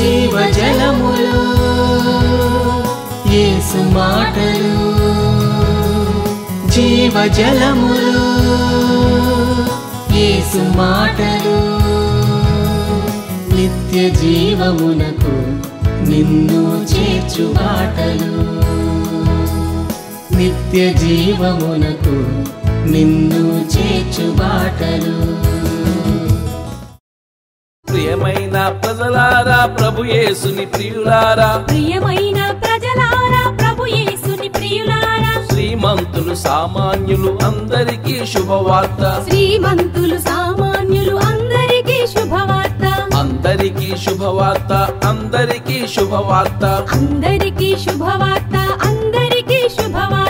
జీవజలములు యేసు మాటలు, జీవజలములు యేసు మాటలు, నిత్య జీవమునకు నిన్ను చేర్చు బాటలు, నిత్య జీవమునకు నిన్ను చేర్చు బాటలు. ప్రియమైన ప్రజలారా ప్రభు యేసుని ప్రియులారా, ప్రియమైన ప్రజలారా ప్రభు యేసుని ప్రియులారా, శ్రీమంతులు సామాన్యులు అందరికీ శుభవార్త, శ్రీమంతులు సామాన్యులు అందరికీ శుభవార్త, అందరికీ శుభవార్త, అందరికీ శుభవార్త, అందరికీ శుభవార్త, అందరికీ శుభవార్త.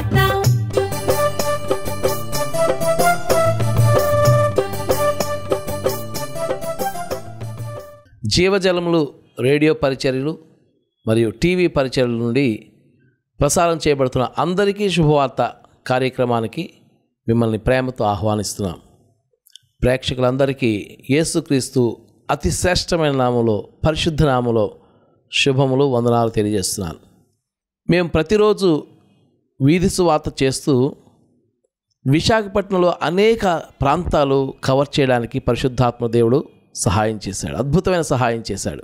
జీవజలములు రేడియో పరిచర్యలు మరియు టీవీ పరిచర్యల నుండి ప్రసారం చేయబడుతున్న అందరికీ శుభవార్త కార్యక్రమానికి మిమ్మల్ని ప్రేమతో ఆహ్వానిస్తున్నాం. ప్రేక్షకులందరికీ యేసుక్రీస్తు అతి శ్రేష్టమైన నామములో, పరిశుద్ధ నామములో శుభములు, వందనాలు తెలియజేస్తున్నాను. మేము ప్రతిరోజు వీధి సువార్త చేస్తూ విశాఖపట్నంలో అనేక ప్రాంతాలు కవర్ చేయడానికి పరిశుద్ధాత్మ దేవుడు సహాయం చేశాడు, అద్భుతమైన సహాయం చేశాడు.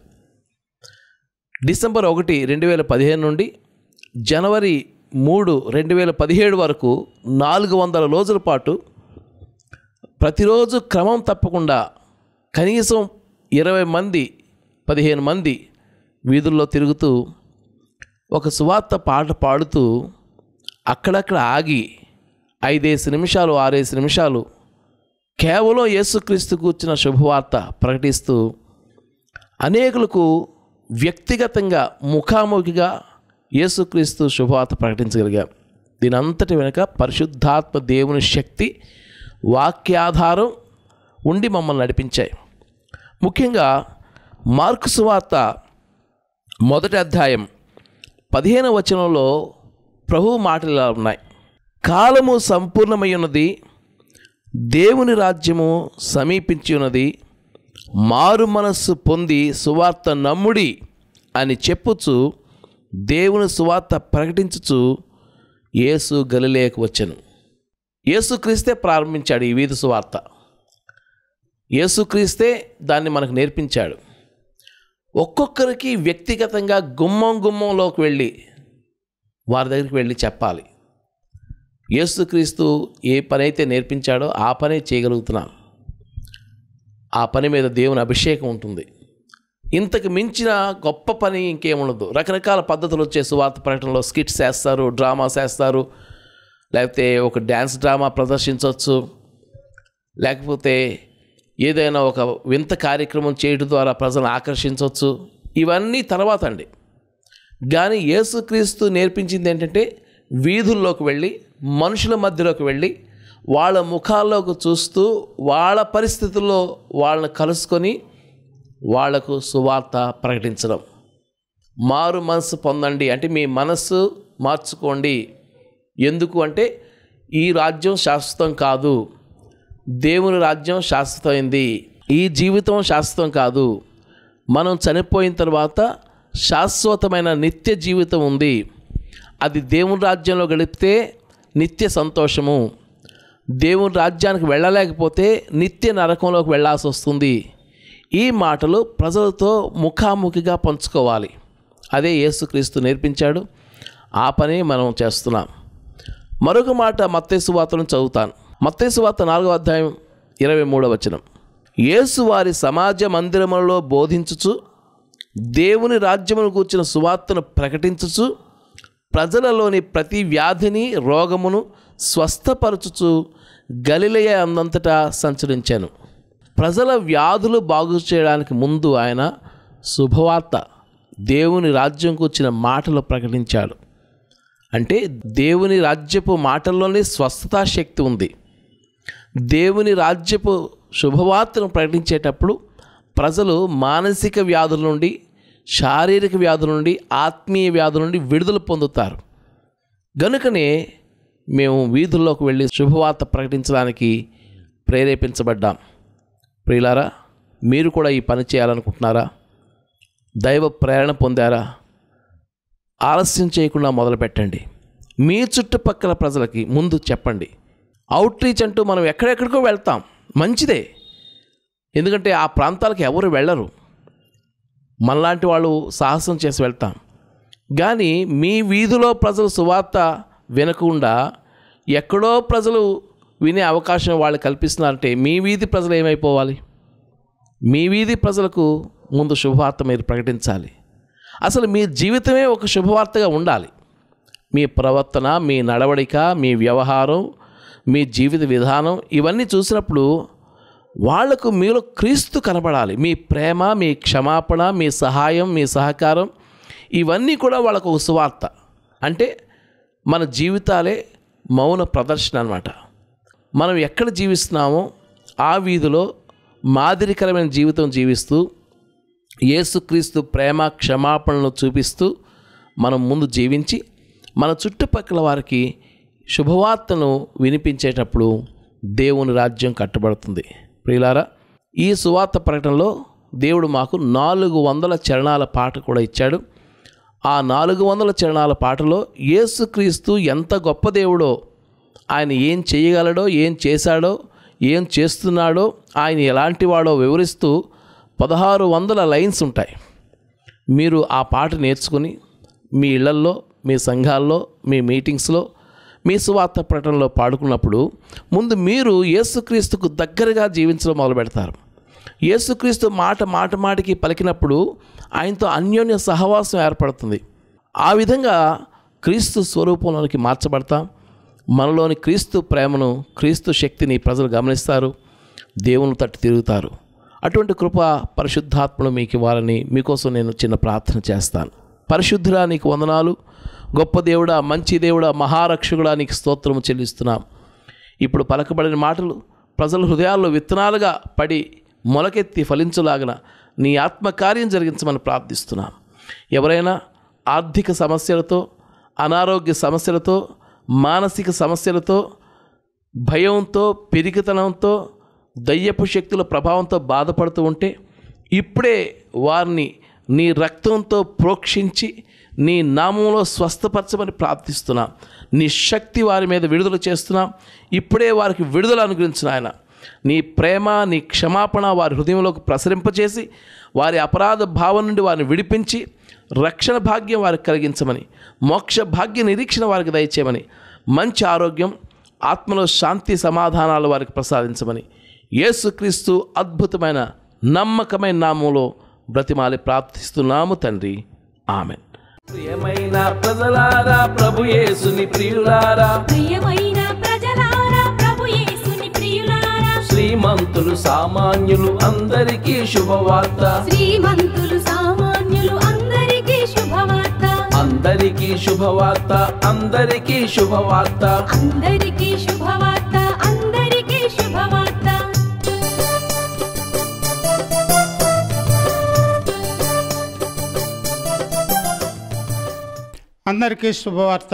డిసెంబర్ 1, 2015 నుండి జనవరి 3, 2017 వరకు 400 రోజుల పాటు ప్రతిరోజు క్రమం తప్పకుండా కనీసం 20 మంది 15 మంది వీధుల్లో తిరుగుతూ ఒక సువార్త పాట పాడుతూ అక్కడక్కడ ఆగి 5 నిమిషాలు 6 నిమిషాలు కేవలం యేసుక్రీస్తు కూర్చున్న శుభవార్త ప్రకటిస్తూ అనేకులకు వ్యక్తిగతంగా ముఖాముఖిగా యేసుక్రీస్తు శుభవార్త ప్రకటించగలిగాం. దీని అంతటి వెనుక పరిశుద్ధాత్మ దేవుని శక్తి, వాక్యాధారం ఉండి మమ్మల్ని నడిపించాయి. ముఖ్యంగా మార్కు సువార్త 1వ అధ్యాయం 15వ వచనంలో ప్రభువు మాటలు ఇలా ఉన్నాయి: కాలము సంపూర్ణమై ఉన్నది, దేవుని రాజ్యము సమీపించి ఉన్నది, మారు మనస్సు పొంది సువార్త నమ్ముడి అని చెప్పుచు దేవుని సువార్త ప్రకటించుచు యేసు గలిలయకు వచ్చెను. యేసుక్రీస్తే ప్రారంభించాడు ఈ వీధి సువార్త. యేసుక్రీస్తే దాన్ని మనకు నేర్పించాడు. ఒక్కొక్కరికి వ్యక్తిగతంగా గుమ్మంలోకి వెళ్ళి వారి దగ్గరికి వెళ్ళి చెప్పాలి. యేసుక్రీస్తు ఏ పని అయితే నేర్పించాడో ఆ పనే చేయగలుగుతున్నాం. ఆ పని మీద దేవుని అభిషేకం ఉంటుంది. ఇంతకు మించిన గొప్ప పని ఇంకేముండదు. రకరకాల పద్ధతులు వచ్చే సువార్త ప్రకటనలో స్కిట్స్ వేస్తారు, డ్రామాస్ వేస్తారు, లేకపోతే ఒక డ్యాన్స్ డ్రామా ప్రదర్శించవచ్చు, లేకపోతే ఏదైనా ఒక వింత కార్యక్రమం చేయడం ద్వారా ప్రజలను ఆకర్షించవచ్చు. ఇవన్నీ తర్వాత అండి. కానీ యేసుక్రీస్తు నేర్పించింది ఏంటంటే వీధుల్లోకి వెళ్ళి, మనుషుల మధ్యలోకి వెళ్ళి, వాళ్ళ ముఖాల్లోకి చూస్తూ వాళ్ళ పరిస్థితుల్లో వాళ్ళని కలుసుకొని వాళ్లకు సువార్త ప్రకటించడం. మారు మనసు పొందండి అంటే మీ మనస్సు మార్చుకోండి. ఎందుకు అంటే ఈ రాజ్యం శాశ్వతం కాదు, దేవుని రాజ్యం శాశ్వతమైంది. ఈ జీవితం శాశ్వతం కాదు. మనం చనిపోయిన తర్వాత శాశ్వతమైన నిత్య జీవితం ఉంది. అది దేవుని రాజ్యంలో గడిపితే నిత్య సంతోషము. దేవుని రాజ్యానికి వెళ్ళలేకపోతే నిత్య నరకంలోకి వెళ్ళాల్సి వస్తుంది. ఈ మాటలు ప్రజలతో ముఖాముఖిగా పంచుకోవాలి. అదే యేసుక్రీస్తు నేర్పించాడు. ఆ పని మనం చేస్తున్నాం. మరొక మాట మత్తయి సువార్తను చదువుతాను. మత్తయి సువార్త 4వ అధ్యాయం 23వ వచనం: యేసు వారి సమాజ మందిరములలో బోధించుచు దేవుని రాజ్యమును గూర్చిన సువార్తను ప్రకటించుచు ప్రజలలోని ప్రతి వ్యాధిని రోగమును స్వస్థపరచుచు గలిలయ అందంతటా సంచరించాను. ప్రజల వ్యాధులు బాగు చేయడానికి ముందు ఆయన శుభవార్త, దేవుని రాజ్యం కూర్చిన మాటలు ప్రకటించాడు. అంటే దేవుని రాజ్యపు మాటల్లోనే స్వస్థతా శక్తి ఉంది. దేవుని రాజ్యపు శుభవార్తను ప్రకటించేటప్పుడు ప్రజలు మానసిక వ్యాధుల నుండి, శారీరక వ్యాధుల నుండి, ఆత్మీయ వ్యాధుల నుండి విడుదల పొందుతారు. గనుకనే మేము వీధుల్లోకి వెళ్ళి శుభవార్త ప్రకటించడానికి ప్రేరేపించబడ్డాం. ప్రియులారా, మీరు కూడా ఈ పని చేయాలనుకుంటున్నారా? దైవ ప్రేరణ పొందారా? ఆలస్యం చేయకుండా మొదలుపెట్టండి. మీ చుట్టుపక్కల ప్రజలకి ముందు చెప్పండి. అవుట్ రీచ్ అంటూ మనం ఎక్కడెక్కడికో వెళ్తాం, మంచిదే. ఎందుకంటే ఆ ప్రాంతాలకు ఎవరు వెళ్ళరు, మనలాంటి వాళ్ళు సాహసం చేసి వెళ్తాం. కానీ మీ వీధిలో ప్రజలు సువార్త వినకుండా ఎక్కడో ప్రజలు వినే అవకాశం వాళ్ళు కల్పిస్తున్నారంటే మీ వీధి ప్రజలు ఏమైపోవాలి? మీ వీధి ప్రజలకు ముందు శుభవార్త మీరు ప్రకటించాలి. అసలు మీ జీవితమే ఒక శుభవార్తగా ఉండాలి. మీ ప్రవర్తన, మీ నడవడిక, మీ వ్యవహారం, మీ జీవిత విధానం ఇవన్నీ చూసినప్పుడు వాళ్లకు మీలో క్రీస్తు కనబడాలి. మీ ప్రేమ, మీ క్షమాపణ, మీ సహాయం, మీ సహకారం ఇవన్నీ కూడా వాళ్ళకు ఒక సువార్త. అంటే మన జీవితాలే మౌన ప్రదర్శన అన్నమాట. మనం ఎక్కడ జీవిస్తున్నామో ఆ వీధిలో మాదిరికరమైన జీవితం జీవిస్తూ యేసుక్రీస్తు ప్రేమ క్షమాపణను చూపిస్తూ మనం ముందు జీవించి మన చుట్టుపక్కల వారికి శుభవార్తను వినిపించేటప్పుడు దేవుని రాజ్యం కట్టబడుతుంది. ప్రియులారా, ఈ సువార్త ప్రకటనలో దేవుడు మాకు 400 చరణాల పాట కూడా ఇచ్చాడు. ఆ 400 చరణాల పాటలో యేసుక్రీస్తు ఎంత గొప్ప దేవుడో, ఆయన ఏం చేయగలడో, ఏం చేశాడో, ఏం చేస్తున్నాడో, ఆయన ఎలాంటి వాడో వివరిస్తూ 1600 లైన్స్ ఉంటాయి. మీరు ఆ పాట నేర్చుకుని మీ ఇళ్లల్లో, మీ సంఘాల్లో, మీ మీటింగ్స్లో, మీ సువార్త ప్రకటనలో పాడుకున్నప్పుడు ముందు మీరు యేసుక్రీస్తుకు దగ్గరగా జీవించడం మొదలు పెడతారు. యేసుక్రీస్తు మాటికి పలికినప్పుడు ఆయనతో అన్యోన్య సహవాసం ఏర్పడుతుంది. ఆ విధంగా క్రీస్తు స్వరూపంలోనికి మార్చబడతాం. మనలోని క్రీస్తు ప్రేమను, క్రీస్తు శక్తిని ప్రజలు గమనిస్తారు, దేవుని తట్టు తిరుగుతారు. అటువంటి కృప పరిశుద్ధాత్మను మీకు ఇవ్వాలని మీకోసం నేను చిన్న ప్రార్థన చేస్తాను. పరిశుద్ధుడా, నీకు వందనాలు. గొప్ప దేవుడా, మంచి దేవుడా, మహారక్షకుడా, నీకు స్తోత్రము చెల్లిస్తున్నాం. ఇప్పుడు పలకబడిన మాటలు ప్రజల హృదయాల్లో విత్తనాలుగా పడి మొలకెత్తి ఫలించులాగన నీ ఆత్మకార్యం జరిగించమని ప్రార్థిస్తున్నాం. ఎవరైనా ఆర్థిక సమస్యలతో, అనారోగ్య సమస్యలతో, మానసిక సమస్యలతో, భయంతో, పిరికితనంతో, దయ్యపు శక్తుల ప్రభావంతో బాధపడుతూ ఉంటే ఇప్పుడే వారిని నీ రక్తంతో ప్రోక్షించి నీ నామంలో స్వస్థపరచమని ప్రార్థిస్తున్నాం. నీ శక్తి వారి మీద విడుదల చేస్తున్నాం. ఇప్పుడే వారికి విడుదల అనుగ్రహించిన ఆయన నీ ప్రేమ, నీ క్షమాపణ వారి హృదయంలోకి ప్రసరింపచేసి వారి అపరాధ భావం నుండి వారిని విడిపించి రక్షణ భాగ్యం వారికి కలిగించమని, మోక్ష భాగ్య నిరీక్షణ వారికి దయచేయమని, మంచి ఆరోగ్యం, ఆత్మలో శాంతి సమాధానాలు వారికి ప్రసాదించమని యేసుక్రీస్తు అద్భుతమైన నమ్మకమైన నామంలో బ్రతిమాలి ప్రార్థిస్తున్నాము తండ్రి. ఆమెన్. ప్రియమైన ప్రజలారా, ప్రభు యేసుని ప్రియులారా, ప్రియమైన ప్రజలారా, ప్రభు యేసుని ప్రియులారా, శ్రీమంతులు సామాన్యులు అందరికీ శుభవార్త, శ్రీమంతులు సామాన్యులు అందరికీ శుభవార్త, అందరికీ శుభవార్త, అందరికీ శుభవార్త. అందరికీ శుభవార్త, అందరికీ శుభవార్త. అందరికీ శుభవార్త.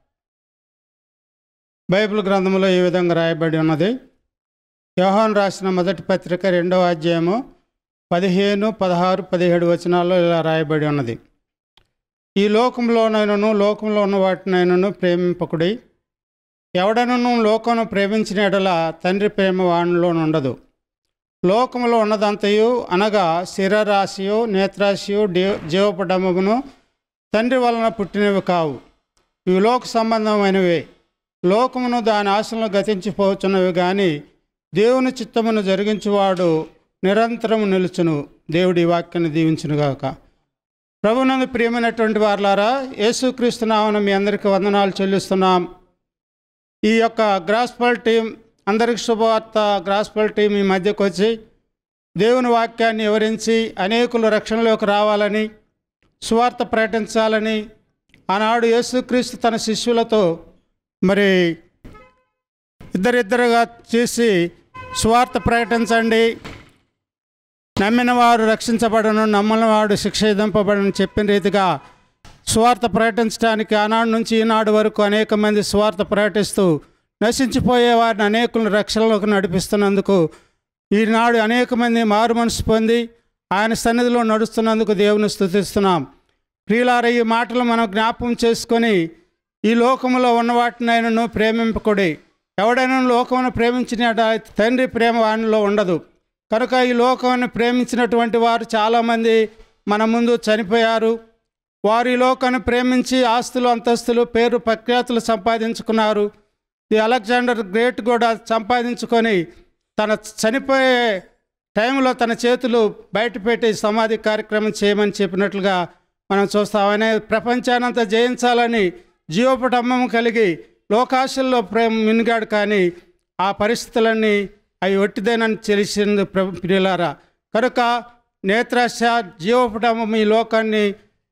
బైబిల్ గ్రంథంలో ఈ విధంగా రాయబడి ఉన్నది. యోహాను రాసిన మొదటి పత్రిక 2వ అధ్యాయము 15, 16, 17 వచనాల్లో ఇలా రాయబడి ఉన్నది. ఈ లోకంలోనైనను లోకంలో ఉన్న వాటినైనను ప్రేమింపకుడి. ఎవడనను లోకమును ప్రేమించిన యెడల తండ్రి ప్రేమ వానిలో ఉండదు. లోకములో ఉన్నదంతయు అనగా శరీరాశయు, నేత్రాశయు, జీవపడమును తండ్రి వలన పుట్టినవి కావు. ఇవి లోక సంబంధమైనవే. లోకమును దాని ఆశలను గతించిపోతున్నవి కానీ దేవుని చిత్తమును జరిగించువాడు నిరంతరము నిలుచును. దేవుడి వాక్యాన్ని దీవించునుగాక. ప్రభునందు ప్రియమైనటువంటి వారలారా, యేసుక్రీస్తు నామమున మీ అందరికీ వందనాలు చెల్లిస్తున్నాం. ఈ యొక్క గ్రాస్పల్ టీం, అందరికి శుభవార్త గ్రాస్పల్ టీం ఈ మధ్యకు వచ్చి దేవుని వాక్యాన్ని వివరించి అనేకులు రక్షణలోకి రావాలని, సువార్త ప్రకటించాలని ఆనాడు యేసుక్రీస్తు తన శిష్యులతో మరి ఇద్దరిద్దరుగా చేసి సువార్త ప్రకటించండి, నమ్మిన వారు రక్షించబడను, నమ్మని వాడు శిక్ష విధింపబడను చెప్పిన రీతిగా సువార్త ప్రకటించడానికి ఆనాడు నుంచి ఈనాడు వరకు అనేక మంది సువార్త ప్రకటిస్తూ నశించిపోయే వారిని అనేకులను రక్షణలోకి నడిపిస్తున్నందుకు ఈనాడు అనేక మంది మారు మనసు పొంది ఆయన సన్నిధిలో నడుస్తున్నందుకు దేవుని స్తుతిస్తున్నాం. ప్రియులారా, ఈ మాటలు మనం జ్ఞాపకం చేసుకొని ఈ లోకములో ఉన్న వాటినైనను ప్రేమింపకుడి. ఎవడైనా లోకమును ప్రేమించిన తండ్రి ప్రేమ వానిలో ఉండదు. కనుక ఈ లోకాన్ని ప్రేమించినటువంటి వారు చాలామంది మన ముందు చనిపోయారు. వారు ఈ లోకాన్ని ప్రేమించి ఆస్తులు, అంతస్తులు, పేరు, ప్రఖ్యాతులు సంపాదించుకున్నారు. ది అలెగ్జాండర్ గ్రేట్ కూడా సంపాదించుకొని తన చనిపోయే టైంలో తన చేతులు బయటపెట్టి సమాధి కార్యక్రమం చేయమని చెప్పినట్లుగా మనం చూస్తాం. ఆయన ప్రపంచానంతా జయించాలని జీవోపటమ్మం కలిగి లోకాశల్లో ప్రేమ మినిగాడు, కానీ ఆ పరిస్థితులన్నీ అవి ఒట్టిదేనని తెలిసింది ప్రియులారా. కనుక నేత్రాశ, జీవోపటమ్మం ఈ లోకాన్ని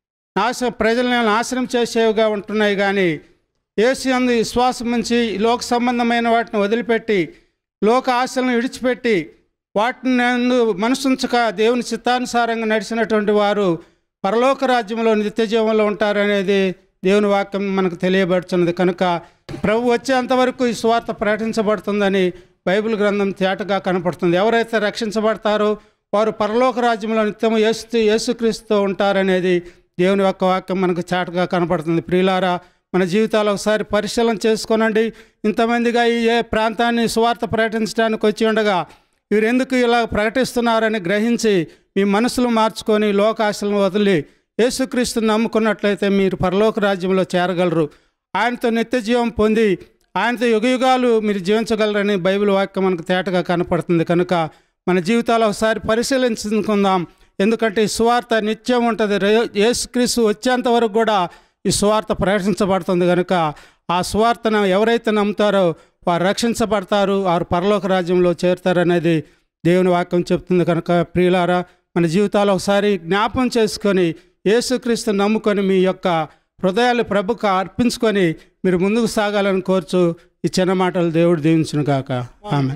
ప్రజల్ని నాశనం చేసేవిగా ఉంటున్నాయి. కానీ యేసు యందు విశ్వాసం ఉంచి లోక సంబంధమైన వాటిని వదిలిపెట్టి లోక ఆశలను విడిచిపెట్టి వాటిని మనసుంచక దేవుని చిత్తానుసారంగా నడిచినటువంటి వారు పరలోక రాజ్యంలో నిత్య జీవంలో ఉంటారనేది దేవుని వాక్యం మనకు తెలియబడుతున్నది. కనుక ప్రభు వచ్చేంతవరకు ఈ సువార్త ప్రకటించబడుతుందని బైబిల్ గ్రంథం తేటగా కనపడుతుంది. ఎవరైతే రక్షించబడతారో వారు పరలోక రాజ్యంలో నిత్యము యేసుక్రీస్తుతో ఉంటారనేది దేవుని యొక్క వాక్యం మనకు చాటుగా కనపడుతుంది. ప్రియులారా, మన జీవితాలు ఒకసారి పరిశీలన చేసుకోనండి. ఇంతమందిగా ఈ ప్రాంతాన్ని సువార్త ప్రకటించడానికి వచ్చి ఉండగా వీరు ఎందుకు ఇలా ప్రకటిస్తున్నారని గ్రహించి మీ మనసులు మార్చుకొని లోకాశలను వదిలి యేసుక్రీస్తుని నమ్ముకున్నట్లయితే మీరు పరలోక రాజ్యంలో చేరగలరు. ఆయనతో నిత్య జీవం పొంది ఆయనతో యుగయుగాలు మీరు జీవించగలరని బైబిల్ వాక్యం మనకు తేటగా కనపడుతుంది. కనుక మన జీవితాలు ఒకసారి పరిశీలించుకుందాం. ఎందుకంటే ఈ సువార్త నిత్యం ఉంటుంది. యేసుక్రీస్తు వచ్చేంత వరకు కూడా ఈ సువార్త ప్రకటించబడుతుంది. కనుక ఆ సువార్తను ఎవరైతే నమ్ముతారో వారు రక్షించబడతారు, వారు పరలోక రాజ్యంలో చేరుతారనేది దేవుని వాక్యం చెప్తుంది. కనుక ప్రియులారా, మన జీవితాలు ఒకసారి జ్ఞాపం చేసుకొని యేసుక్రీస్తు నమ్ముకొని మీ యొక్క హృదయాలు ప్రభుకు అర్పించుకొని మీరు ముందుకు సాగాలని కోరుచు ఈ చిన్న మాటలు దేవుడు దీవించును గాక. ఆమేన్.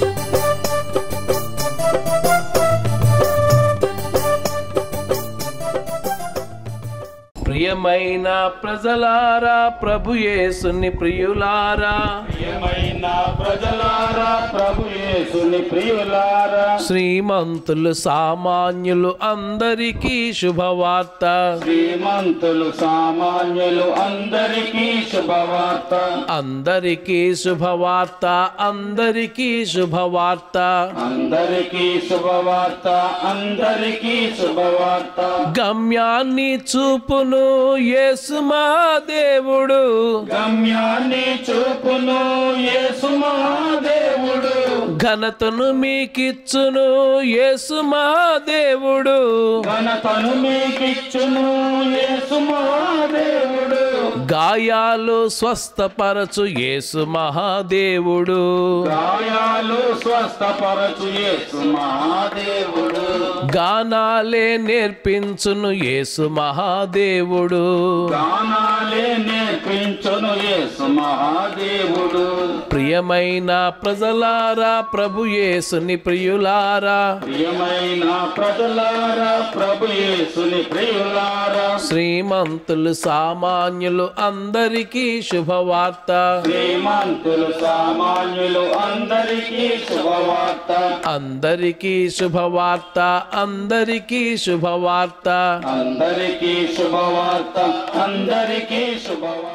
ప్రియమైన ప్రజలారా, ప్రభు యేసుని ప్రియులారా, ప్రియమైన ప్రజలారా, ప్రభు యేసుని ప్రియులారా, శ్రీమంతులు సామాన్యులు అందరికీ శుభవార్త, శ్రీమంతులు సామాన్యులు అందరికీ శుభవార్త, అందరికీ శుభవార్త, అందరికీ శుభవార్త, అందరికీ శుభవార్త, అందరికీ శుభవార్త. గమ్యాన్ని చూపును యేసు మా దేవుడు, గమ్యాన్ని చూపును యేసు మా దేవుడు, ఘనతను మీకిచ్చును యేసు మా దేవుడు, ఘనతను మీకిచ్చును యేసు మా దేవుడు, గాయాలు స్వస్థపరచు యేసు మహాదేవుడు, గాయాలు స్వస్థపరచు యేసు మహాదేవుడు, గానాలే నేర్పించును యేసు మహాదేవుడు, గానాలే నేర్పించును యేసు మహాదేవుడు. ప్రియమైన ప్రజలారా, ప్రభు యేసుని ప్రియులారా, ప్రియమైన ప్రజలారా, ప్రభు యేసుని ప్రియులారా, శ్రీమంతులు సామాన్యులు అందరికీ శుభవార్త, శ్రీమంతులు సామాన్యులు అందరికీ శుభవార్త, అందరికీ శుభవార్త, అందరికీ శుభవార్త. అందరికీ శుభవార్త, అందరికీ శుభవార్త.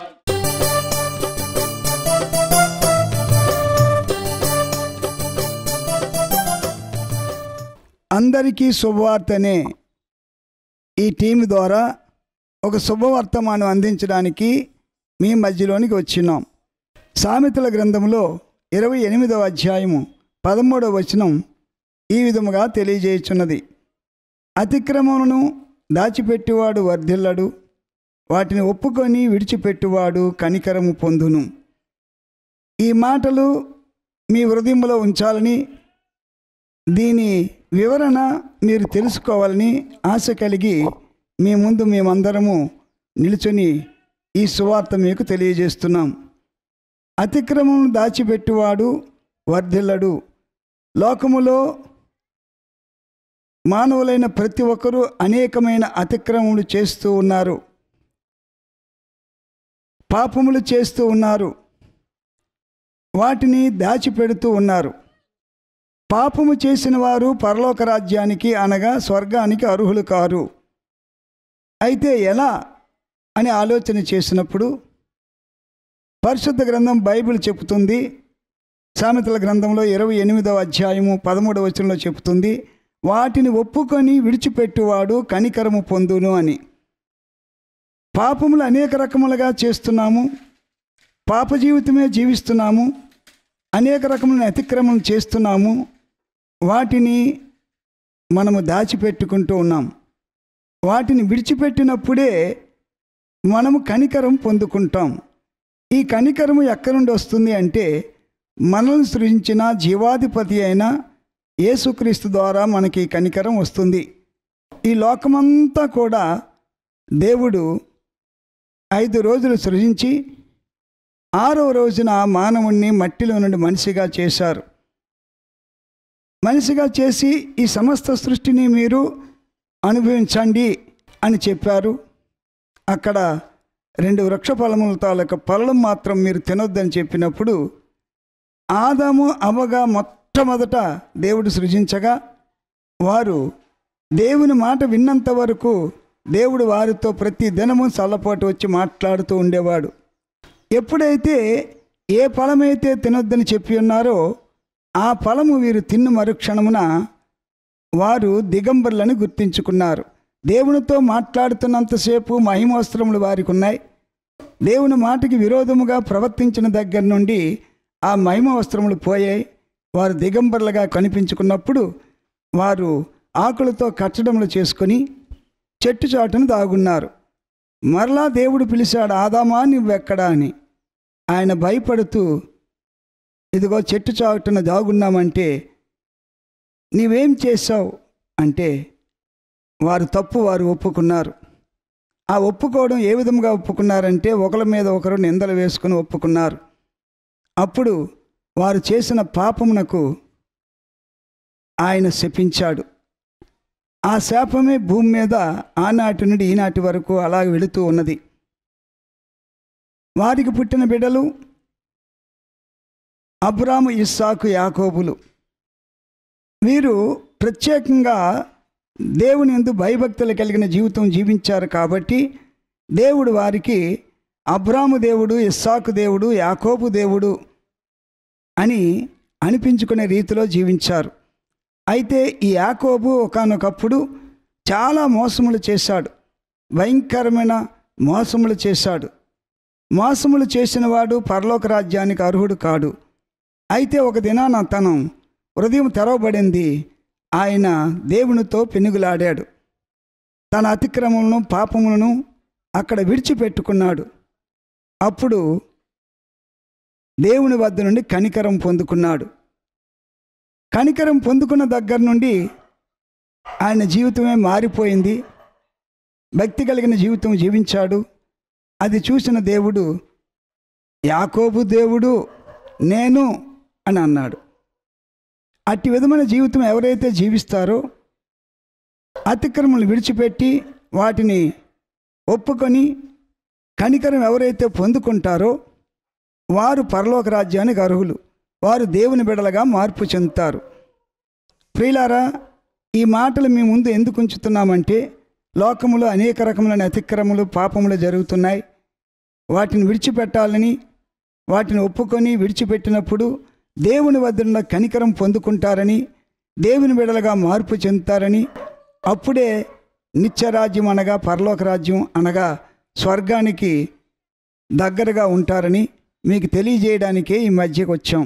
అందరికీ శుభవార్తనే ఈ టీం ద్వారా ఒక శుభవర్తమానం అందించడానికి మీ మధ్యలోనికి వచ్చినాం. సామెతల గ్రంథంలో 28వ అధ్యాయము 13వ వచనం ఈ విధముగా తెలియజేయుచున్నది. అతిక్రమమును దాచిపెట్టువాడు వర్ధిల్లడు, వాటిని ఒప్పుకొని విడిచిపెట్టువాడు కనికరము పొందును. ఈ మాటలు మీ హృదయంలో ఉంచాలని, దీని వివరణ మీరు తెలుసుకోవాలని ఆశ కలిగి మీ ముందు మేమందరము నిలుచుని ఈ సువార్త మీకు తెలియజేస్తున్నాం. అతిక్రమం దాచిపెట్టువాడు వర్ధిల్లడు. లోకములో మానవులైన ప్రతి ఒక్కరూ అనేకమైన అతిక్రమములు చేస్తూ ఉన్నారు, పాపములు చేస్తూ ఉన్నారు, వాటిని దాచిపెడుతూ ఉన్నారు. పాపము చేసిన వారు పరలోక రాజ్యానికి అనగా స్వర్గానికి అర్హులు కారు. అయితే ఎలా అని ఆలోచన చేసినప్పుడు పరిశుద్ధ గ్రంథం బైబిల్ చెబుతుంది. సామెతల గ్రంథంలో 28వ అధ్యాయము 13వ వచనంలో చెబుతుంది, వాటిని ఒప్పుకొని విడిచిపెట్టువాడు కనికరము పొందును అని. పాపములు అనేక రకములుగా చేస్తున్నాము, పాప జీవితమే జీవిస్తున్నాము, అనేక రకములైన అతిక్రమం చేస్తున్నాము. వాటిని మనము దాచిపెట్టుకుంటూ ఉన్నాం. వాటిని విడిచిపెట్టినప్పుడే మనము కనికరం పొందుకుంటాం. ఈ కనికరము ఎక్కడి నుండి వస్తుంది అంటే మనల్ని సృజించిన జీవాధిపతి అయిన యేసుక్రీస్తు ద్వారా మనకి కనికరం వస్తుంది. ఈ లోకమంతా కూడా దేవుడు 5 రోజులు సృజించి 6వ రోజున మానవుణ్ణి మట్టిలో నుండి మనిషిగా చేశారు. మనిషిగా చేసి ఈ సమస్త సృష్టిని మీరు అనుభవించండి అని చెప్పారు. అక్కడ 2 వృక్ష ఫలముల తాలూకు ఫలం మాత్రం మీరు తినొద్దని చెప్పినప్పుడు ఆదాము అవ్వగా మొట్టమొదట దేవుడు సృజించగా వారు దేవుని మాట విన్నంత వరకు దేవుడు వారితో ప్రతి దినము చల్లపాటు వచ్చి మాట్లాడుతూ ఉండేవాడు. ఎప్పుడైతే ఏ ఫలమైతే తినొద్దని చెప్పి ఉన్నారో ఆ ఫలము వీరు తిన్న మరుక్షణమున వారు దిగంబరులని గుర్తించుకున్నారు. దేవునితో మాట్లాడుతున్నంతసేపు మహిమవస్త్రములు వారికి ఉన్నాయి. దేవుని మాటకి విరోధముగా ప్రవర్తించిన దగ్గర నుండి ఆ మహిమవస్త్రములు పోయాయి. వారు దిగంబరులుగా కనిపించుకున్నప్పుడు వారు ఆకులతో కట్టడములు చేసుకొని చెట్టు చాటును దాగున్నారు. మరలా దేవుడు పిలిచాడు, ఆదామా నువ్వెక్కడా అని. ఆయన భయపడుతూ, ఇదిగో చెట్టు చాటున దాగున్నామంటే నీవేం చేశావు అంటే వారు తప్పు వారు ఒప్పుకున్నారు. ఆ ఒప్పుకోవడం ఏ విధంగా ఒప్పుకున్నారంటే ఒకరి మీద ఒకరు నిందలు వేసుకుని ఒప్పుకున్నారు. అప్పుడు వారు చేసిన పాపమునకు ఆయన శపించాడు. ఆ శాపమే భూమి మీద ఆనాటి నుండి ఈనాటి వరకు అలాగే వెళుతూ ఉన్నది. వారికి పుట్టిన బిడ్డలు అబ్రాము, ఇస్సాకు, యాకోబులు. వీరు ప్రత్యేకంగా దేవుని యందు భయభక్తులు కలిగిన జీవితం జీవించారు కాబట్టి దేవుడు వారికి అబ్రాము దేవుడు, ఇస్సాకు దేవుడు, యాకోబు దేవుడు అని అనిపించుకునే రీతిలో జీవించారు. అయితే ఈ యాకోబు ఒకానొకప్పుడు చాలా మోసములు చేశాడు, భయంకరమైన మోసములు చేశాడు. మోసములు చేసిన వాడు పరలోక రాజ్యానికి అర్హుడు కాడు. అయితే ఒక దినాన తన హృదయం తెరవబడింది. ఆయన దేవునితో పెనుగులాడాడు. తన అతిక్రమములను పాపములను అక్కడ విడిచిపెట్టుకున్నాడు. అప్పుడు దేవుని వద్ద నుండి కనికరం పొందుకున్నాడు. కనికరం పొందుకున్న దగ్గర నుండి ఆయన జీవితమే మారిపోయింది. భక్తి కలిగిన జీవితం జీవించాడు. అది చూసిన దేవుడు, యాకోబు దేవుడు నేను అని అన్నాడు. అట్టి విధమైన జీవితం ఎవరైతే జీవిస్తారో, అతిక్రమలు విడిచిపెట్టి వాటిని ఒప్పుకొని కనికరం ఎవరైతే పొందుకుంటారో వారు పరలోక రాజ్యానికి అర్హులు. వారు దేవుని బిడ్డలుగా మార్పు చెందుతారు. ప్రియులారా, ఈ మాటలు మీ ముందు ఎందుకు ఉంచుతున్నామంటే లోకములో అనేక రకములైన అతిక్రమలు, పాపములు జరుగుతున్నాయి. వాటిని విడిచిపెట్టాలని, వాటిని ఒప్పుకొని విడిచిపెట్టినప్పుడు దేవుని వద్ద ఉన్న కనికరం పొందుకుంటారని, దేవుని బిడ్డలుగా మార్పు చెందుతారని, అప్పుడే నిత్యరాజ్యం అనగా పరలోక రాజ్యం అనగా స్వర్గానికి దగ్గరగా ఉంటారని మీకు తెలియజేయడానికే ఈ మధ్యకు వచ్చాం.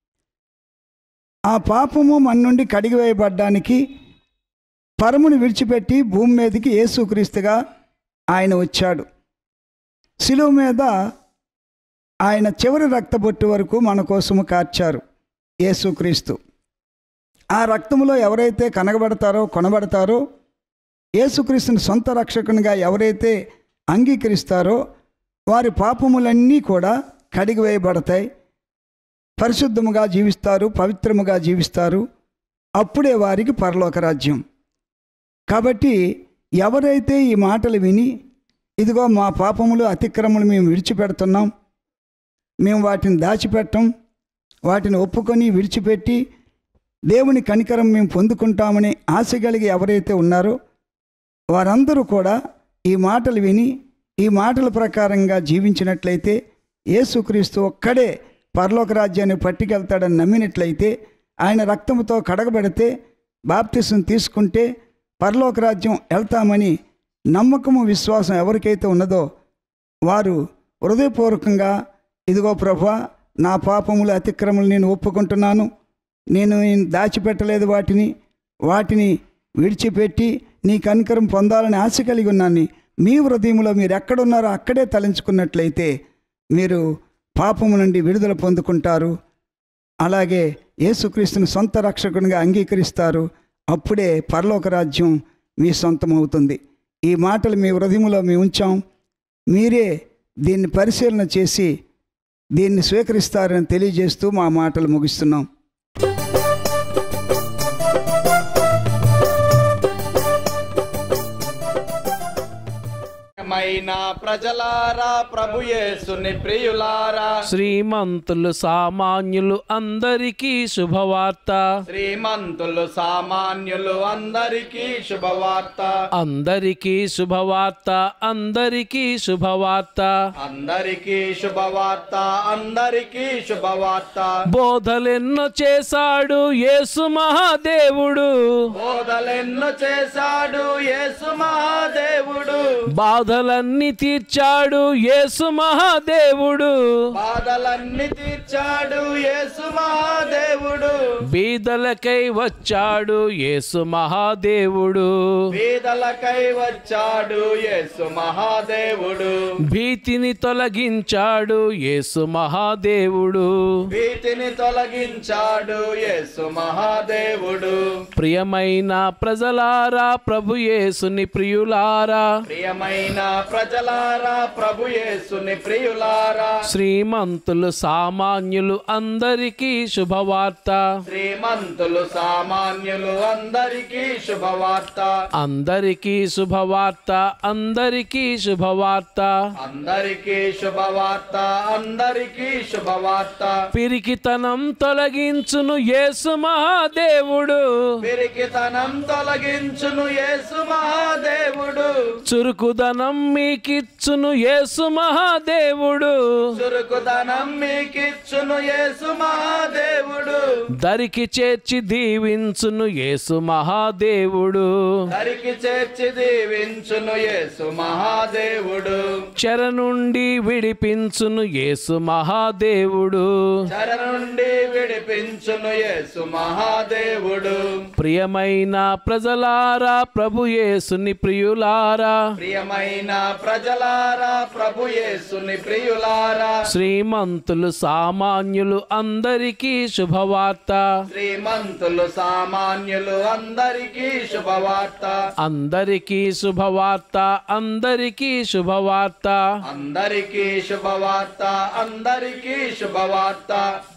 ఆ పాపము మన నుండి కడిగివేయబడ్డానికి పరమును విడిచిపెట్టి భూమి మీదకి యేసుక్రీస్తుగా ఆయన వచ్చాడు. శిలువ మీద ఆయన చివరి రక్తబొట్టు వరకు మన కోసము కార్చారు యేసుక్రీస్తు. ఆ రక్తములో ఎవరైతే కనగబడతారో, కొనబడతారో, యేసుక్రీస్తుని సొంత రక్షకునిగా ఎవరైతే అంగీకరిస్తారో వారి పాపములన్నీ కూడా కడిగివేయబడతాయి. పరిశుద్ధముగా జీవిస్తారు, పవిత్రముగా జీవిస్తారు. అప్పుడే వారికి పరలోక రాజ్యం. కాబట్టి ఎవరైతే ఈ మాటలు విని, ఇదిగో మా పాపములు, అతిక్రమములు మేము విడిచిపెడుతున్నాం, మేము వాటిని దాచిపెట్టం, వాటిని ఒప్పుకొని విడిచిపెట్టి దేవుని కనికరం మేము పొందుకుంటామని ఆశ కలిగి ఎవరైతే ఉన్నారో వారందరూ కూడా ఈ మాటలు విని ఈ మాటల ప్రకారంగా జీవించినట్లయితే యేసుక్రీస్తు ఒక్కడే పరలోక రాజ్యాన్ని పట్టుకెళ్తాడని నమ్మినట్లయితే ఆయన రక్తంతో కడగబడితే బాప్తిసం తీసుకుంటే పరలోక రాజ్యం వెళ్తామని నమ్మకము విశ్వాసం ఎవరికైతే ఉన్నదో వారు హృదయపూర్వకంగా ఇదిగో ప్రభువా, నా పాపములు అతిక్రమలు నేను ఒప్పుకుంటున్నాను, నేను దాచిపెట్టలేదు వాటిని విడిచిపెట్టి నీ కనికరం పొందాలని ఆశ కలిగి ఉన్నాను. మీ హృదయంలో మీరు ఎక్కడున్నారో అక్కడే తలంచుకున్నట్లయితే మీరు పాపము నుండి విడుదల పొందుకుంటారు. అలాగే యేసుక్రీస్తుని సొంత రక్షకునిగా అంగీకరిస్తారు. అప్పుడే పరలోక రాజ్యం మీ సొంతమవుతుంది. ఈ మాటలు మీ హృదయంలో మేము ఉంచాం. మీరే దీన్ని పరిశీలన చేసి దీన్ని స్వీకరిస్తారని తెలియజేస్తూ మా మాటలు ముగిస్తున్నాం. ప్రజలారా, ప్రభు యేసుని ప్రియులారా, శ్రీమంతులు సామాన్యులు అందరికీ శుభవార్త. శ్రీమంతులు సామాన్యులు అందరికీ శుభవార్త. అందరికీ శుభవార్త, అందరికీ శుభవార్త. అందరికీ శుభవార్త, అందరికీ శుభవార్త. బోధలెన్నో చేశాడు యేసు మహాదేవుడు, బోధలెన్నో చేశాడు యేసు మహాదేవుడు. బాధలన్నీ తీర్చాడు యేసు మహాదేవుడు, బాధలన్నీ తీర్చాడు యేసు మహాదేవుడు. బీదలకై వచ్చాడు యేసు మహాదేవుడు, బీదలకై వచ్చాడు యేసు మహాదేవుడు. భీతిని తొలగించాడు యేసు మహాదేవుడు, భీతిని తొలగించాడు యేసు మహాదేవుడు. ప్రియమైన ప్రజలారా, ప్రభు యేసుని ప్రియులారా, ప్రియమైన ప్రజలారా, ప్రభు యేసుని ప్రియులారా, శ్రీమంతులు సామాన్యులు అందరికీ శుభవార్త. శ్రీమంతులు సామాన్యులు అందరికీ శుభవార్త. అందరికీ శుభవార్త, అందరికీ శుభవార్త. అందరికీ శుభవార్త, అందరికీ శుభవార్త. పిరికితనం తొలగించును యేసు మహాదేవుడు, పిరికితనం తొలగించును యేసు మహాదేవుడు. చురుకుదనం మీకిచ్చును యేసు మహాదేవుడు, చురుకుదనం మీకిచ్చును యేసు మహాదేవుడు. దరికి చేర్చి దీవించును యేసు మహాదేవుడు, దరికి చేర్చి దీవించును యేసు మహాదేవుడు. చెర నుండి విడిపించును యేసు మహాదేవుడు, చెర నుండి విడిపించును యేసు మహాదేవుడు. ప్రియమైన ప్రజలారా, ప్రభు యేసుని ప్రియులారా, ప్రియమైన ప్రజలారా, ప్రభు యేసుని ప్రియులారా, శ్రీమంతులు సామాన్యులు అందరికీ శుభవార్త. శ్రీమంతులు సామాన్యులు అందరికీ శుభవార్త. అందరికీ శుభవార్త, అందరికీ శుభవార్త. అందరికీ శుభవార్త, అందరికీ శుభవార్త.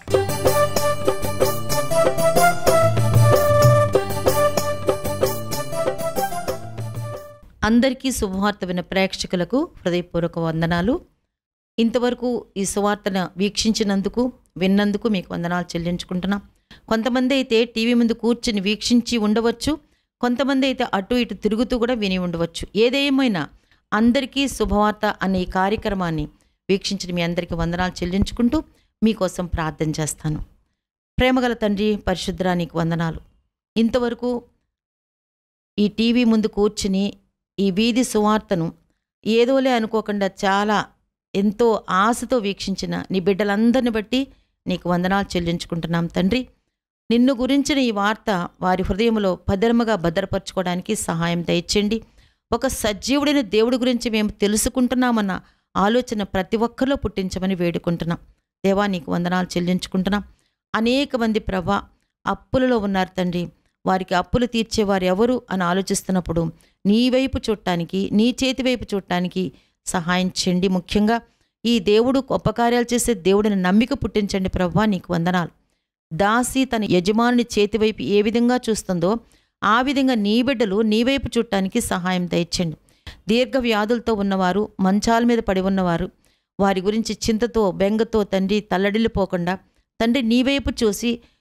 అందరికీ శుభవార్త విన్న ప్రేక్షకులకు హృదయపూర్వక వందనాలు. ఇంతవరకు ఈ సువార్తను వీక్షించినందుకు, విన్నందుకు మీకు వందనాలు చెల్లించుకుంటున్నాం. కొంతమంది అయితే టీవీ ముందు కూర్చుని వీక్షించి ఉండవచ్చు, కొంతమంది అయితే అటు ఇటు తిరుగుతూ కూడా విని ఉండవచ్చు. ఏదేమైనా అందరికీ శుభవార్త అనే ఈ కార్యక్రమాన్ని వీక్షించిన మీ అందరికీ వందనాలు చెల్లించుకుంటూ మీకోసం ప్రార్థన చేస్తాను. ప్రేమగల తండ్రి, పరిశుద్ధరానికి వందనాలు. ఇంతవరకు ఈ టీవీ ముందు కూర్చుని ఈ వీధి సువార్తను ఏదోలే అనుకోకుండా చాలా ఎంతో ఆశతో వీక్షించిన నీ బిడ్డలందరిని బట్టి నీకు వందనాలు చెల్లించుకుంటున్నాం తండ్రి. నిన్ను గురించిన ఈ వార్త వారి హృదయంలో భద్రముగా భద్రపరచుకోవడానికి సహాయం దయచేయండి. ఒక సజీవుడైన దేవుడి గురించి మేము తెలుసుకుంటున్నామన్న ఆలోచన ప్రతి ఒక్కరిలో పుట్టించమని వేడుకుంటున్నాం. దేవా, నీకు వందనాలు చెల్లించుకుంటున్నాం. అనేక మంది ప్రభా అప్పులలో ఉన్నారు తండ్రి. వారికి అప్పులు తీర్చేవారు ఎవరు అని ఆలోచిస్తున్నప్పుడు నీ వైపు చూడటానికి, నీ చేతి వైపు చూడటానికి సహాయం చేయండి. ముఖ్యంగా ఈ దేవుడు గొప్ప కార్యాలు చేసే దేవుడిని నమ్మిక పుట్టించండి ప్రభా, నీకు వందనాలు. దాసి తన యజమానుని చేతివైపు ఏ విధంగా చూస్తుందో ఆ విధంగా నీ బిడ్డలు నీ వైపు చూడటానికి సహాయం దయచేయండి. దీర్ఘ వ్యాధులతో ఉన్నవారు, మంచాల మీద పడి ఉన్నవారు, వారి గురించి చింతతో బెంగతో తండ్రి తల్లడిల్లిపోకుండా తండ్రి నీ వైపు చూసి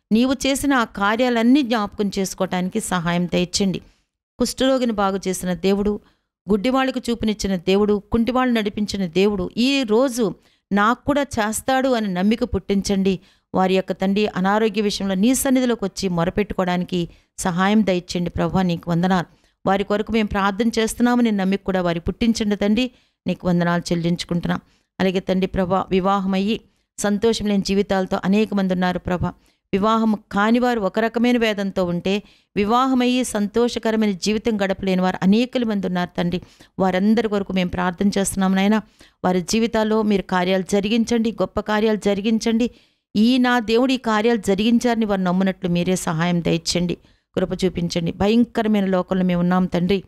నీవు చేసిన ఆ కార్యాలన్నీ జ్ఞాపకం చేసుకోవటానికి సహాయం దయచండి. కుష్ఠరోగిని బాగు చేసిన దేవుడు, గుడ్డివాళ్ళకు చూపునిచ్చిన దేవుడు, కుంటివాళ్ళు నడిపించిన దేవుడు ఈ రోజు నాకు కూడా చేస్తాడు అని నమ్మిక పుట్టించండి. వారి యొక్క తండ్రి అనారోగ్య విషయంలో నీ సన్నిధిలోకి వచ్చి మొరపెట్టుకోవడానికి సహాయం దయచండి. ప్రభా నీకు వందనాలు. వారి కొరకు మేము ప్రార్థన చేస్తున్నామని నమ్మిక కూడా వారి పుట్టించండి తండ్రి. నీకు వందనాలు చెల్లించుకుంటున్నాం. అలాగే తండ్రి ప్రభా, వివాహమయ్యి సంతోషం లేని జీవితాలతో అనేక మంది ఉన్నారు ప్రభా. వివాహం కానివారు ఒక రకమైన వేదంతో ఉంటే, వివాహమయ్యి సంతోషకరమైన జీవితం గడపలేని వారు అనేకల మంది ఉన్నారు తండ్రి. వారందరి వరకు మేము ప్రార్థన చేస్తున్నాం నాయనా. వారి జీవితాల్లో మీరు కార్యాలు జరిగించండి, గొప్ప కార్యాలు జరిగించండి. నా దేవుడు ఈ కార్యాలు జరిగించారని వారు నమ్మునట్లు మీరే సహాయం దయచండి, కృప చూపించండి. భయంకరమైన లోకంలో మేము ఉన్నాం తండ్రి.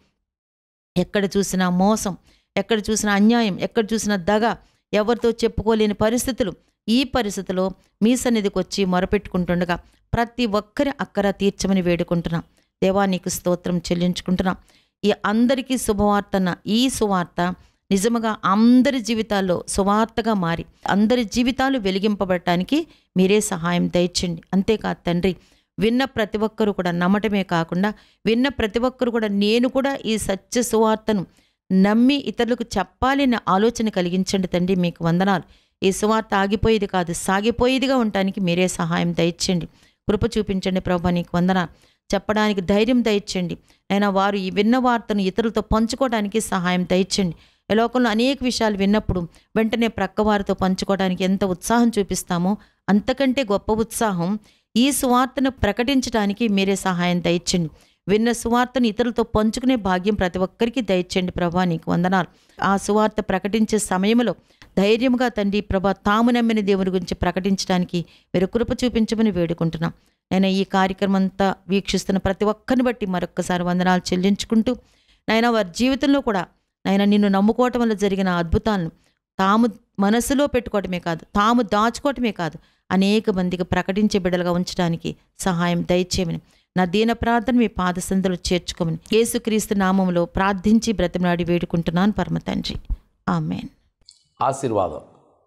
ఎక్కడ చూసినా మోసం, ఎక్కడ చూసినా అన్యాయం, ఎక్కడ చూసినా దగ, ఎవరితో చెప్పుకోలేని పరిస్థితులు. ఈ పరిస్థితిలో మీ సన్నిధికి వచ్చి మొరపెట్టుకుంటుండగా ప్రతి ఒక్కరి అక్కర తీర్చమని వేడుకుంటున్నాం. దేవా నీకు స్తోత్రం చెల్లించుకుంటున్నాం. ఈ అందరికీ శుభవార్తన్న ఈ సువార్త నిజముగా అందరి జీవితాల్లో సువార్తగా మారి అందరి జీవితాలు వెలిగింపబడటానికి మీరే సహాయం దయచండి. అంతేకాదు తండ్రి, విన్న ప్రతి ఒక్కరు కూడా నమ్మటమే కాకుండా విన్న ప్రతి ఒక్కరు కూడా నేను కూడా ఈ సత్య సువార్తను నమ్మి ఇతరులకు చెప్పాలనే ఆలోచన కలిగించండి తండ్రి. మీకు వందనాలు. ఈ సువార్త ఆగిపోయేది కాదు, సాగిపోయేదిగా ఉండటానికి మీరే సహాయం దయచండి, కృప చూపించండి ప్రభా. నీకు వందనాలు. చెప్పడానికి ధైర్యం దయచండి అయినా వారు ఈ విన్న వార్తను ఇతరులతో పంచుకోవడానికి సహాయం దయచండి. ఈ లోకంలో అనేక విషయాలు విన్నప్పుడు వెంటనే ప్రక్కవారితో పంచుకోవడానికి ఎంత ఉత్సాహం చూపిస్తామో అంతకంటే గొప్ప ఉత్సాహం ఈ సువార్తను ప్రకటించడానికి మీరే సహాయం దయచండి. విన్న సువార్తను ఇతరులతో పంచుకునే భాగ్యం ప్రతి ఒక్కరికి దయచండి ప్రభా. నీకు వందనాలు. ఆ సువార్త ప్రకటించే సమయంలో ధైర్యంగా తండ్రి ప్రభా తాము నమ్మిన దేవుని గురించి ప్రకటించడానికి మీరు కృప చూపించమని వేడుకుంటున్నాం. నేను ఈ కార్యక్రమం అంతా వీక్షిస్తున్న ప్రతి ఒక్కరిని బట్టి మరొక్కసారి వందనాలు చెల్లించుకుంటూ నాయన వారి జీవితంలో కూడా నాయన నిన్ను నమ్ముకోవటం వల్ల జరిగిన అద్భుతాలను తాము మనసులో పెట్టుకోవటమే కాదు, తాము దాచుకోవటమే కాదు, అనేక మందికి ప్రకటించే బిడ్డలుగా ఉంచడానికి సహాయం దయచేయమని నా దీన ప్రార్థన మీ పాదసందులు చేర్చుకోమని యేసుక్రీస్తు నామములో ప్రార్థించి బ్రతిమలాడి వేడుకుంటున్నాను పరమ తండ్రి. ఆమేన్. ఆశీర్వాదం.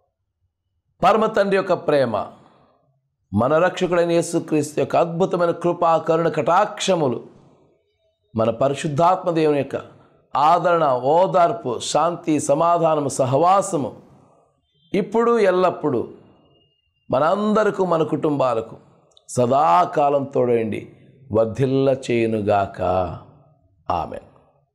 పరమ తండ్రి యొక్క ప్రేమ, మన రక్షకుడైన యేసుక్రీస్తు యొక్క అద్భుతమైన కృపా కరుణ కటాక్షములు, మన పరిశుద్ధాత్మ దేవుని యొక్క ఆదరణ, ఓదార్పు, శాంతి, సమాధానము, సహవాసము ఇప్పుడు ఎల్లప్పుడూ మనందరకు మన కుటుంబాలకు సదాకాలం తోడండి వర్ధిల్ల చేయునుగాక. ఆమెన్.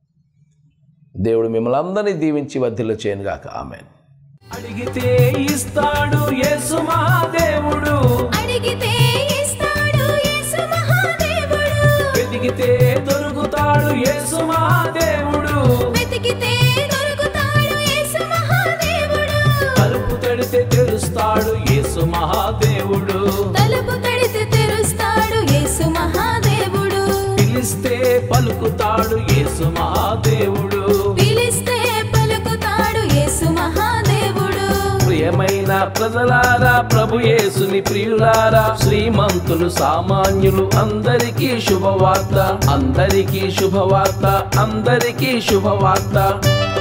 దేవుడు మిమ్మల్ని అందరినీ దీవించి వర్ధిల్ల చేయునుగాక. ఆమెన్. అడిగితే ఇస్తాడు యేసు మహాదేవుడు, అడిగితే ఇస్తాడు యేసు మహాదేవుడు, వెతికితే దొరుకుతాడు యేసు మహాదేవుడు, వెతికితే దొరుకుతాడు యేసు మహాదేవుడు, తలుపు తడితే తెరుస్తాడు యేసు మహాదేవుడు, తలుపు తడితే తెరుస్తాడు యేసు మహాదేవుడు, పిలిస్తే పలుకుతాడు యేసు మహాదేవుడు, పిలిస్తే పలుకుతాడు యేసు మహాదేవుడు. ప్రియమైన ప్రజలారా, ప్రభు యేసుని ప్రియులారా, శ్రీమంతులు సామాన్యులు అందరికీ శుభవార్త, అందరికీ శుభవార్త, అందరికీ శుభవార్త.